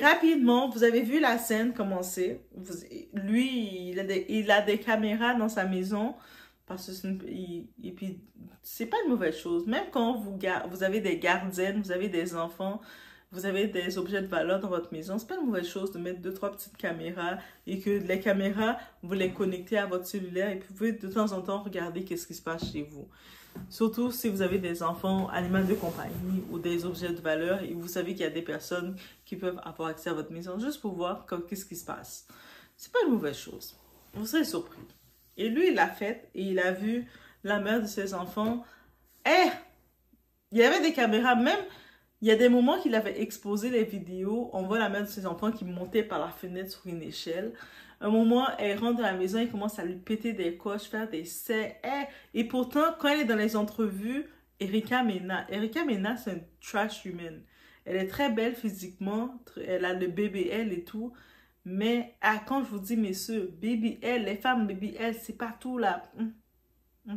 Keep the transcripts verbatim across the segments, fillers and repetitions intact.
rapidement, vous avez vu la scène commencer. Vous, lui, il a, des, il a des caméras dans sa maison. Parce que une, il, et puis, c'est pas une mauvaise chose. Même quand vous, vous avez des gardiennes, vous avez des enfants, vous avez des objets de valeur dans votre maison, c'est pas une mauvaise chose de mettre deux, trois petites caméras et que les caméras, vous les connectez à votre cellulaire et puis vous pouvez de temps en temps regarder qu'est-ce qui se passe chez vous. Surtout si vous avez des enfants, animaux de compagnie ou des objets de valeur et vous savez qu'il y a des personnes qui peuvent avoir accès à votre maison juste pour voir qu'est-ce qui se passe. C'est pas une mauvaise chose. Vous serez surpris. Et lui, il l'a fait et il a vu la mère de ses enfants. Eh! Il y avait des caméras, même, il y a des moments qu'il avait exposé les vidéos. On voit la mère de ses enfants qui montait par la fenêtre sur une échelle. Un moment, elle rentre dans la maison, il commence à lui péter des coches, faire des seins. Eh! Et pourtant, quand elle est dans les entrevues, Erika Mena, Erika Mena, c'est une trash human. Elle est très belle physiquement, elle a le B B L et tout. Mais ah, quand je vous dis, messieurs, B B L, les femmes B B L, c'est partout là. Hum, hum.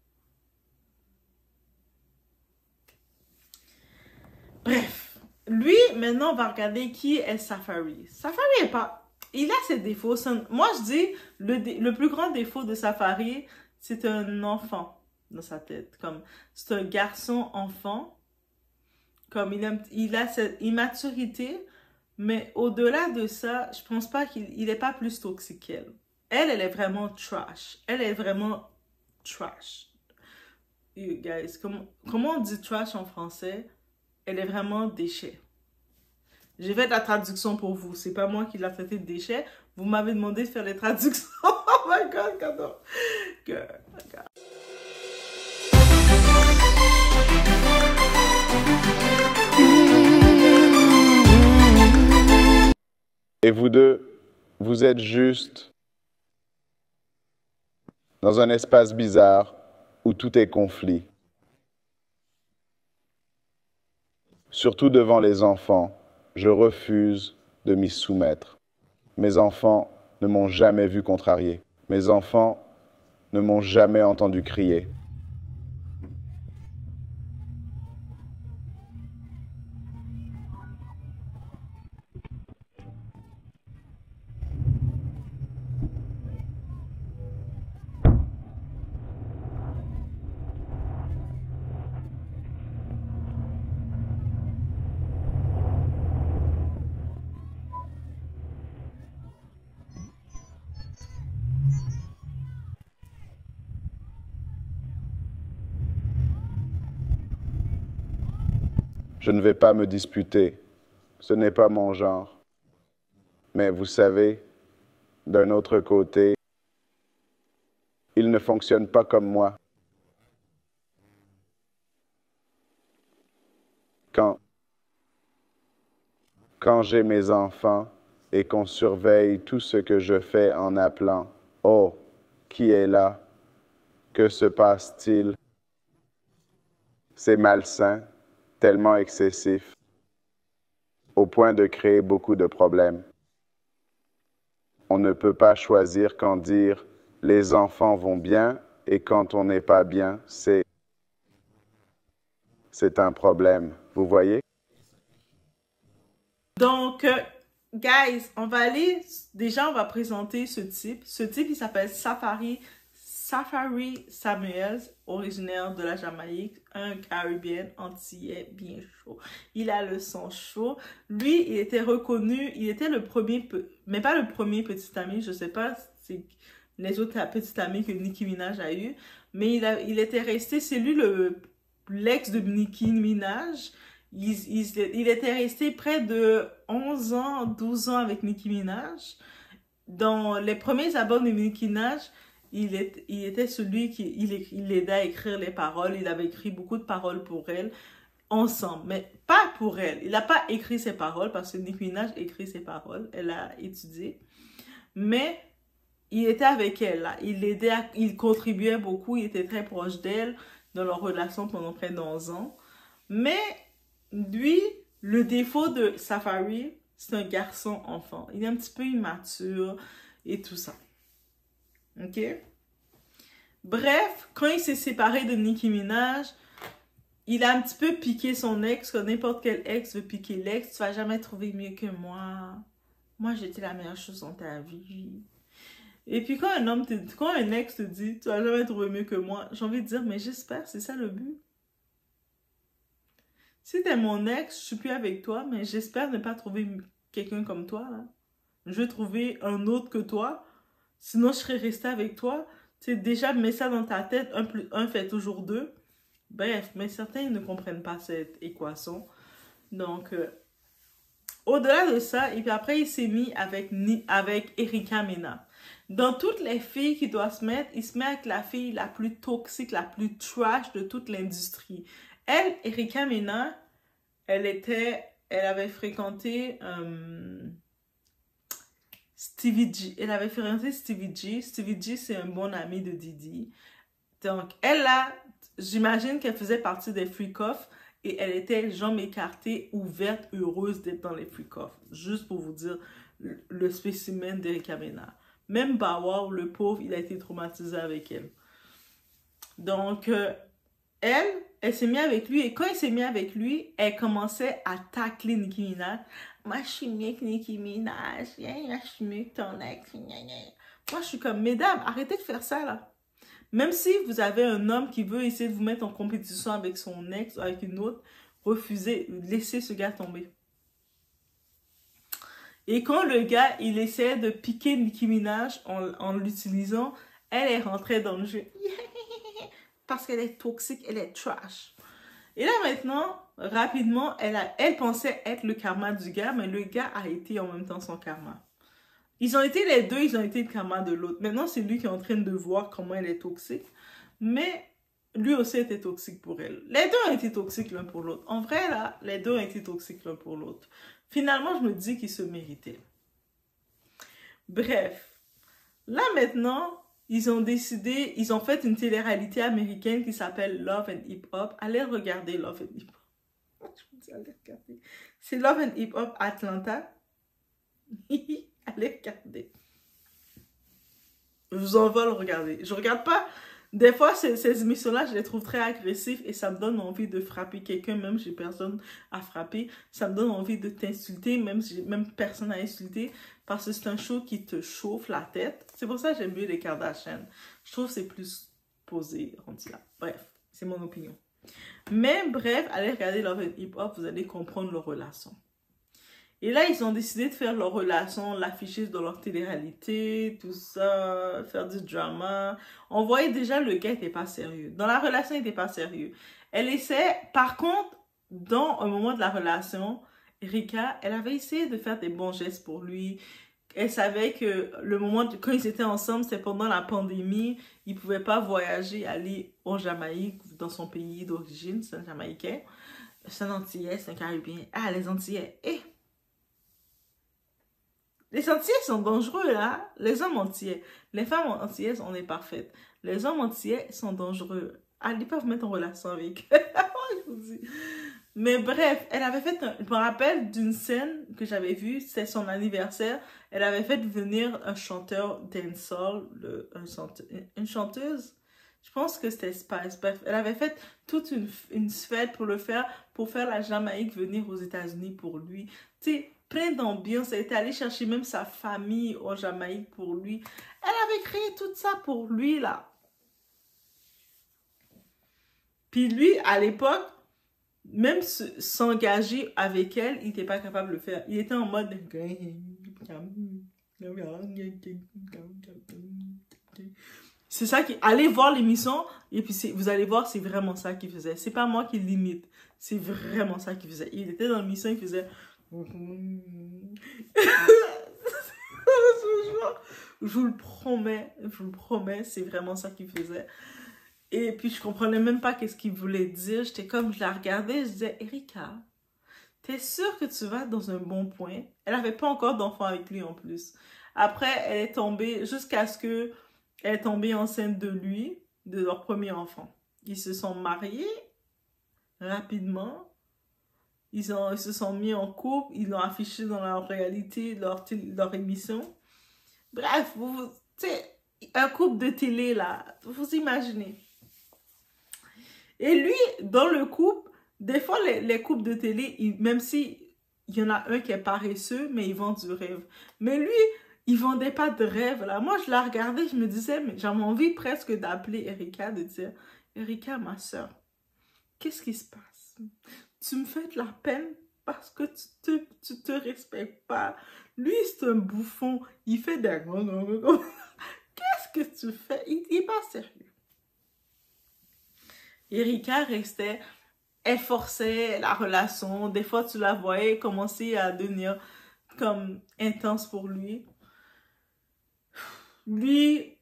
Bref, lui, maintenant, on va regarder qui est Safari. Safari est pas... Il a ses défauts. Moi, je dis, le, dé... le plus grand défaut de Safari, c'est un enfant dans sa tête. Comme, c'est un garçon-enfant. Comme, il a, il a cette immaturité. Mais au-delà de ça, je pense pas qu'il n'est pas plus toxique qu'elle. Elle, elle est vraiment trash. Elle est vraiment trash. You guys, comment, comment on dit trash en français? Elle est vraiment déchet. J'ai fait la traduction pour vous. C'est pas moi qui l'a traité de déchet. Vous m'avez demandé de faire les traductions. Oh my God, God. God, God. Et vous deux, vous êtes juste dans un espace bizarre où tout est conflit. Surtout devant les enfants, je refuse de m'y soumettre. Mes enfants ne m'ont jamais vu contrarier. Mes enfants ne m'ont jamais entendu crier. Je ne vais pas me disputer, ce n'est pas mon genre. Mais vous savez, d'un autre côté, il ne fonctionne pas comme moi. Quand, quand j'ai mes enfants et qu'on surveille tout ce que je fais en appelant « Oh, qui est là? Que se passe-t-il? » C'est malsain, tellement excessif, au point de créer beaucoup de problèmes. On ne peut pas choisir quand dire « les enfants vont bien » et quand on n'est pas bien, c'est c'est un problème. Vous voyez? Donc, euh, guys, on va aller... Déjà, on va présenter ce type. Ce type, il s'appelle Safari... Safari Samuels, originaire de la Jamaïque, un Caribéen antillais bien chaud. Il a le son chaud. Lui, il était reconnu, il était le premier, mais pas le premier petit ami, je sais pas si les autres petits amis que Nicki Minaj a eu, mais il, a, il était resté, c'est lui le l'ex de Nicki Minaj. Il, il, il était resté près de onze ans, douze ans avec Nicki Minaj. Dans les premiers albums de Nicki Minaj, Il, est, il était celui qui il, il l'aidait à écrire les paroles. Il avait écrit beaucoup de paroles pour elle, ensemble, mais pas pour elle. Il n'a pas écrit ses paroles parce que Nicki Minaj écrit ses paroles. Elle a étudié. Mais il était avec elle. Là. Il l'aidait, à, il contribuait beaucoup. Il était très proche d'elle dans leur relation pendant près d'onze ans. Mais lui, le défaut de Safari, c'est un garçon-enfant. Il est un petit peu immature et tout ça. Ok? Bref, quand il s'est séparé de Nicki Minaj, il a un petit peu piqué son ex, comme n'importe quel ex veut piquer l'ex. Tu vas jamais trouver mieux que moi. Moi, j'étais la meilleure chose dans ta vie. Et puis quand un homme te, quand un ex te dit, tu vas jamais trouver mieux que moi, j'ai envie de dire, mais j'espère, c'est ça le but. Si t'es mon ex, je suis plus avec toi, mais j'espère ne pas trouver quelqu'un comme toi, là. Je vais trouver un autre que toi, sinon je serais restée avec toi. Tu sais, déjà, mets ça dans ta tête, un plus un fait toujours deux. Bref, mais certains ne comprennent pas cette équation. Donc, euh, au-delà de ça, et puis après, il s'est mis avec, avec Erika Mena. Dans toutes les filles qui doivent se mettre, il se met avec la fille la plus toxique, la plus trash de toute l'industrie. Elle, Erika Mena, elle était, elle avait fréquenté euh, Stevie G. Elle avait fréquenté Stevie G. Stevie G, c'est un bon ami de Didi. Donc, elle a, j'imagine qu'elle faisait partie des freak-off et elle était jambes écartées, ouverte, heureuse d'être dans les freak-off. Juste pour vous dire le, le spécimen d'Erika Mena. Même Bauer, le pauvre, il a été traumatisé avec elle. Donc, euh, elle, elle s'est mise avec lui. Et quand elle s'est mise avec lui, elle commençait à tacler Nicki Minaj. Moi, je suis mieux que Nicki Minaj. Yeah, je suis mieux que ton ex. Moi, je suis comme, mesdames, arrêtez de faire ça, là. Même si vous avez un homme qui veut essayer de vous mettre en compétition avec son ex ou avec une autre, refusez, laissez ce gars tomber. Et quand le gars, il essayait de piquer Nicki Minaj en, en l'utilisant, elle est rentrée dans le jeu. Parce qu'elle est toxique, elle est trash. Et là maintenant, rapidement, elle, a, elle pensait être le karma du gars, mais le gars a été en même temps son karma. Ils ont été les deux, ils ont été le karma de l'autre. Maintenant, c'est lui qui est en train de voir comment elle est toxique. Mais lui aussi était toxique pour elle. Les deux ont été toxiques l'un pour l'autre. En vrai, là, les deux ont été toxiques l'un pour l'autre. Finalement, je me dis qu'ils se méritaient. Bref. Là, maintenant, ils ont décidé, ils ont fait une télé-réalité américaine qui s'appelle Love and Hip Hop. Allez regarder Love and Hip Hop. Je vous dis, allez regarder. C'est Love and Hip Hop Atlanta. Allez regarder. Je vous envoie le regarder. Je regarde pas. Des fois, ces, ces émissions-là, je les trouve très agressives et ça me donne envie de frapper quelqu'un, même si j'ai personne à frapper. Ça me donne envie de t'insulter, même si j'ai même personne à insulter, parce que c'est un show qui te chauffe la tête. C'est pour ça que j'aime mieux les Kardashians. Je trouve que c'est plus posé, rendu là. Bref, c'est mon opinion. Mais bref, allez regarder Love and Hip Hop, vous allez comprendre leur relation. Et là, ils ont décidé de faire leur relation, l'afficher dans leur télé-réalité, tout ça, faire du drama. On voyait déjà le gars n'était pas sérieux. Dans la relation, il n'était pas sérieux. Elle essaie, par contre, dans un moment de la relation, Erika, elle avait essayé de faire des bons gestes pour lui. Elle savait que le moment, de, quand ils étaient ensemble, c'était pendant la pandémie. Il ne pouvait pas voyager, aller en Jamaïque, dans son pays d'origine, c'est un Jamaïcain. C'est un Antillais, c'est un Caribéen. Ah, les Antillais, eh! Les Antillais sont dangereux, là. Les hommes antillais. Les femmes antillaises, on est parfaites. Les hommes antillais sont dangereux. Ah, ils peuvent mettre en relation avec. Je vous dis. Mais bref, elle avait fait... Un... Je me rappelle d'une scène que j'avais vue. C'était son anniversaire. Elle avait fait venir un chanteur dancehall. Le... Un chante... Une chanteuse. Je pense que c'était Spice. Bref, elle avait fait toute une, une fête pour le faire. Pour faire la Jamaïque venir aux États-Unis pour lui. Tu sais... plein d'ambiance, elle était allée chercher même sa famille en Jamaïque pour lui. Elle avait créé tout ça pour lui, là. Puis lui, à l'époque, même s'engager avec elle, il n'était pas capable de le faire. Il était en mode... C'est ça qui... Allez voir l'émission, et puis vous allez voir, c'est vraiment ça qu'il faisait. C'est pas moi qui l'imite, c'est vraiment ça qu'il faisait. Il était dans l'émission, il faisait... Je vous le promets, je vous le promets, c'est vraiment ça qu'il faisait. Et puis je comprenais même pas qu'est-ce qu'il voulait dire. J'étais comme, je la regardais, je disais, Erika, t'es sûre que tu vas dans un bon point? Elle avait pas encore d'enfant avec lui en plus. Après, elle est tombée, jusqu'à ce que elle est tombée enceinte de lui, de leur premier enfant. Ils se sont mariés rapidement. Ils, ont, ils se sont mis en couple, ils l'ont affiché dans leur réalité, leur, leur émission. Bref, vous, tu sais, un couple de télé, là, vous imaginez. Et lui, dans le couple, des fois, les, les couples de télé, ils, même si il y en a un qui est paresseux, mais il vend du rêve. Mais lui, il vendait pas de rêve, là. Moi, je la regardais, je me disais, mais j'avais envie presque d'appeler Erika, de dire, Erika, ma soeur, qu'est-ce qui se passe? Tu me fais de la peine parce que tu te, tu te respectes pas. Lui, c'est un bouffon. Il fait des... Qu'est-ce que tu fais? Il n'est pas sérieux. Erika restait... Elle forçait la relation. Des fois, tu la voyais commencer à devenir comme intense pour lui. Lui,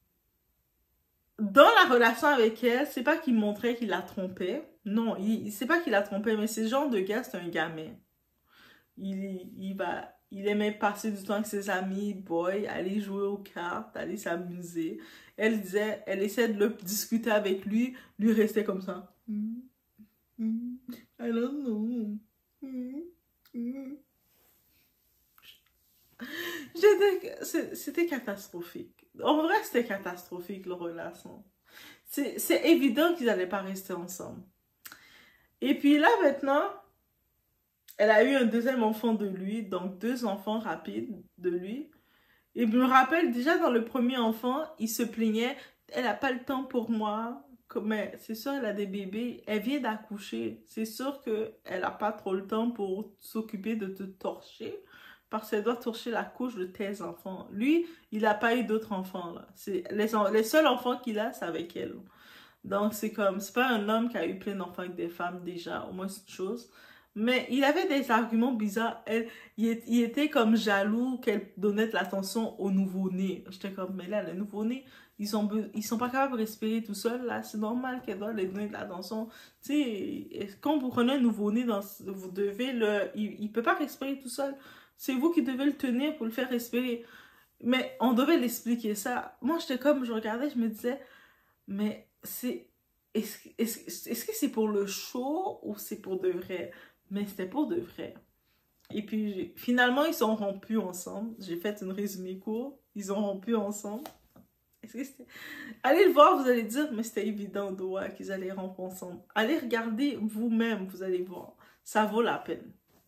dans la relation avec elle, c'est pas qu'il montrait qu'il la trompait. Non, il, c'est pas qu'il la trompait, mais ce genre de gars, c'est un gamin. Il, il va, il aimait passer du temps avec ses amis, boy, aller jouer aux cartes, aller s'amuser. Elle disait, elle essayait de le discuter avec lui, lui restait comme ça. Mm, mm, I don't know. Mm, mm. C'était catastrophique. En vrai, c'était catastrophique, leur relation. C'est évident qu'ils n'allaient pas rester ensemble. Et puis là, maintenant, elle a eu un deuxième enfant de lui, donc deux enfants rapides de lui. Et je me rappelle, déjà dans le premier enfant, il se plaignait, elle n'a pas le temps pour moi. Mais c'est sûr, elle a des bébés, elle vient d'accoucher. C'est sûr qu'elle n'a pas trop le temps pour s'occuper de te torcher. Parce qu'elle doit torcher la couche de tes enfants. Lui, il n'a pas eu d'autres enfants, là. Les, les seuls enfants qu'il a, c'est avec elle. Donc, c'est comme, c'est pas un homme qui a eu plein d'enfants avec des femmes, déjà, au moins c'est une chose. Mais il avait des arguments bizarres. Elle, il, il était comme jaloux qu'elle donnait de l'attention aux nouveau-nés. J'étais comme, mais là, les nouveau-nés, ils sont, ils sont pas capables de respirer tout seuls, là. C'est normal qu'elle doit leur donner de l'attention. Tu sais, quand vous prenez un nouveau-né, vous devez le... Il, il peut pas respirer tout seul. C'est vous qui devez le tenir pour le faire respirer. Mais on devait l'expliquer ça. Moi, j'étais comme, je regardais, je me disais, mais c'est... Est-ce est est que c'est pour le show ou c'est pour de vrai? Mais c'était pour de vrai. Et puis, finalement, ils sont rompus ensemble. J'ai fait une résumé court. Ils ont rompu ensemble. Est-ce que c'était... Allez le voir, vous allez dire, mais c'était évident d'où qu'ils allaient rompre ensemble. Allez regarder vous-même, vous allez voir. Ça vaut la peine.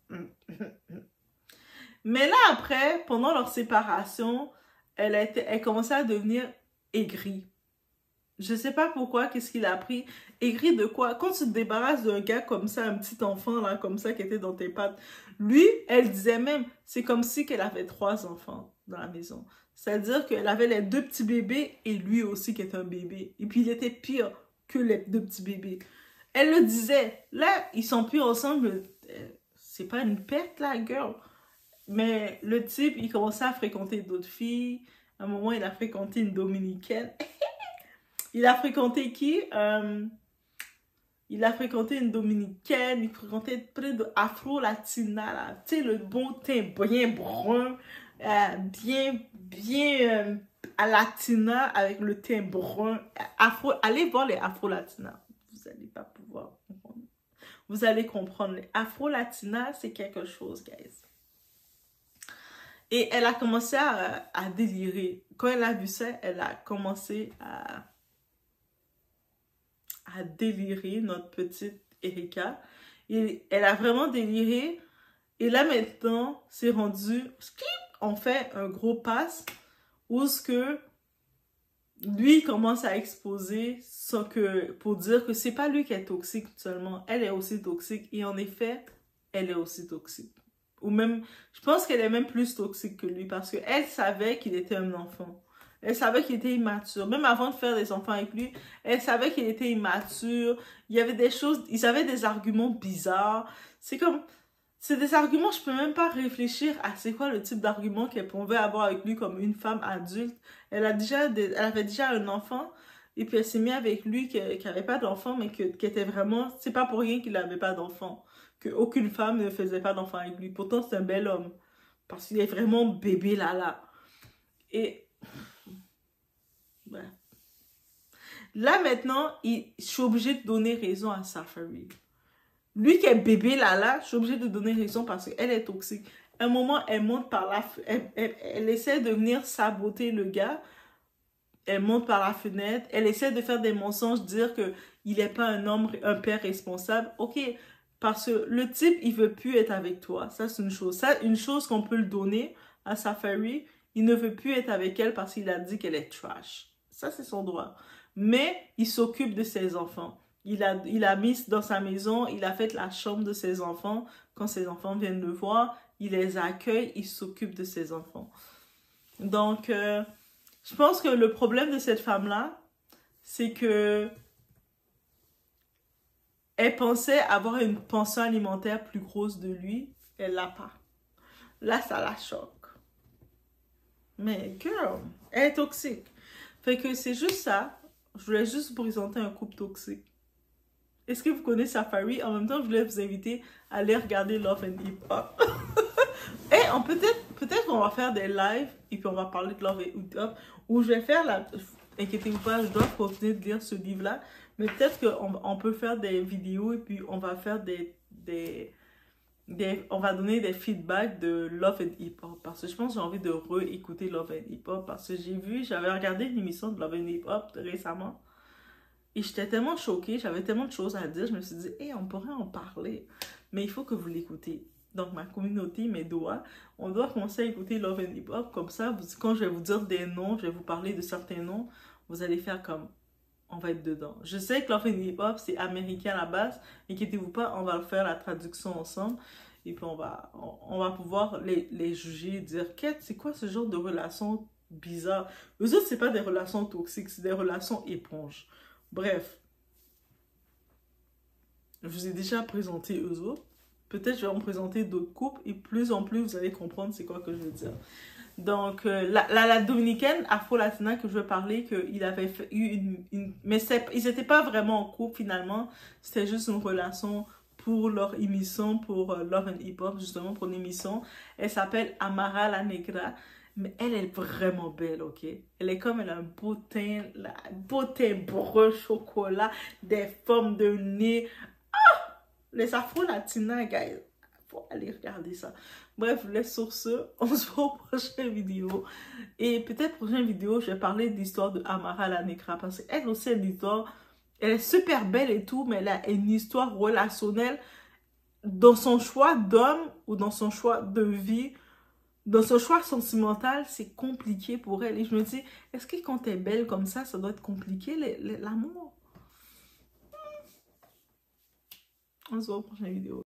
Mais là, après, pendant leur séparation, elle, a été, elle commençait à devenir aigrie. Je sais pas pourquoi, qu'est-ce qu'il a pris. Aigrie de quoi? Quand tu te débarrasses d'un gars comme ça, un petit enfant là, comme ça, qui était dans tes pattes, lui, elle disait même, c'est comme si qu'elle avait trois enfants dans la maison. C'est-à-dire qu'elle avait les deux petits bébés et lui aussi qui est un bébé. Et puis il était pire que les deux petits bébés. Elle le disait, là, ils sont plus ensemble. C'est pas une perte là, girl. Mais le type, il commençait à fréquenter d'autres filles. À un moment, il a fréquenté une dominicaine. Il a fréquenté qui? Euh, il a fréquenté une dominicaine. Il fréquentait près de Afro-Latina, là. Tu sais, le bon teint bien brun. Euh, bien, bien euh, à Latina avec le teint brun. Afro, allez voir les Afro-Latinas. Vous n'allez pas pouvoir comprendre. Vous allez comprendre. Les Afro-Latinas, c'est quelque chose, guys. Et elle a commencé à, à délirer. Quand elle a vu ça, elle a commencé à, à délirer, notre petite Erika. Et elle a vraiment déliré. Et là, maintenant, c'est rendu... On fait un gros pass où ce que lui commence à exposer ça que, pour dire que c'est pas lui qui est toxique seulement. Elle est aussi toxique. Et en effet, elle est aussi toxique. Ou même, je pense qu'elle est même plus toxique que lui parce qu'elle savait qu'il était un enfant. Elle savait qu'il était immature. Même avant de faire des enfants avec lui, elle savait qu'il était immature. Il y avait des choses, ils avaient des arguments bizarres. C'est comme, c'est des arguments, je peux même pas réfléchir à c'est quoi le type d'argument qu'elle pouvait avoir avec lui comme une femme adulte. Elle a déjà, des, elle avait déjà un enfant et puis elle s'est mise avec lui qui n'avait pas d'enfant mais qui était vraiment, c'est pas pour rien qu'il n'avait pas d'enfant. Qu'aucune femme ne faisait pas d'enfant avec lui. Pourtant, c'est un bel homme. Parce qu'il est vraiment bébé là-là. Et... Ouais. Là, maintenant, il... je suis obligée de donner raison à Safari. Lui qui est bébé là-là, je suis obligée de donner raison parce qu'elle est toxique. À un moment, elle monte par là. Elle, elle, elle essaie de venir saboter le gars. elle monte par la fenêtre, elle essaie de faire des mensonges, dire qu'il n'est pas un homme, un père responsable. Ok, parce que le type, il veut plus être avec toi. Ça, c'est une chose. Ça, une chose qu'on peut le donner à Safari, il ne veut plus être avec elle parce qu'il a dit qu'elle est trash. Ça, c'est son droit. Mais il s'occupe de ses enfants. Il a, il a mis dans sa maison, il a fait la chambre de ses enfants. Quand ses enfants viennent le voir, il les accueille, il s'occupe de ses enfants. Donc, euh, je pense que le problème de cette femme-là, c'est que elle pensait avoir une pension alimentaire plus grosse de lui. Elle l'a pas. Là, ça la choque. Mais, girl, elle est toxique. Fait que c'est juste ça. Je voulais juste vous présenter un couple toxique. Est-ce que vous connaissez Safari? En même temps, je voulais vous inviter à aller regarder Love and Hip Hop. Et on peut-être peut-être qu'on va faire des lives et puis on va parler de Love and Hip Hop. Ou je vais faire la... Inquiétez-vous pas, je dois continuer de lire ce livre-là. Mais peut-être qu'on on peut faire des vidéos et puis on va faire des... des Des, on va donner des feedbacks de Love and Hip Hop parce que je pense que j'ai envie de réécouter Love and Hip Hop parce que j'ai vu, j'avais regardé une émission de Love and Hip Hop récemment et j'étais tellement choquée, j'avais tellement de choses à dire, je me suis dit, hey, on pourrait en parler, mais il faut que vous l'écoutez. Donc ma communauté, mes doigts, on doit commencer à écouter Love and Hip Hop, comme ça, vous, quand je vais vous dire des noms, je vais vous parler de certains noms, vous allez faire comme... on va être dedans. Je sais que Love and Hip Hop, c'est américain à la base. Inquiétez-vous pas, on va faire la traduction ensemble. Et puis, on va, on, on va pouvoir les, les juger, dire, Quête, c'est quoi ce genre de relation bizarre? Eux autres, c'est pas des relations toxiques, c'est des relations éponges. Bref. Je vous ai déjà présenté eux autres. Peut-être je vais en présenter d'autres couples. Et plus en plus, vous allez comprendre c'est quoi que je veux dire. Donc, euh, la, la, la dominicaine afro-latina que je veux parler, qu'il avait fait, eu une... une mais ils n'étaient pas vraiment en couple finalement. C'était juste une relation pour leur émission, pour euh, Love and Hip Hop, justement pour l'émission. Elle s'appelle Amara la Negra. Mais elle est vraiment belle, ok? Elle est comme, elle a un beau teint, un beau teint brun chocolat, des formes de nez. Ah! Les afro-latinas, guys. Faut aller regarder ça. Bref, les sur ce, on se voit aux prochaines vidéos. Et peut-être prochaine vidéo, je vais parler de l'histoire de Amara la Negra. Parce qu'elle aussi a une histoire, elle est super belle et tout, mais elle a une histoire relationnelle dans son choix d'homme ou dans son choix de vie. Dans son choix sentimental, c'est compliqué pour elle. Et je me dis, est-ce que quand t'es belle comme ça, ça doit être compliqué, l'amour? On se voit aux prochaines vidéos.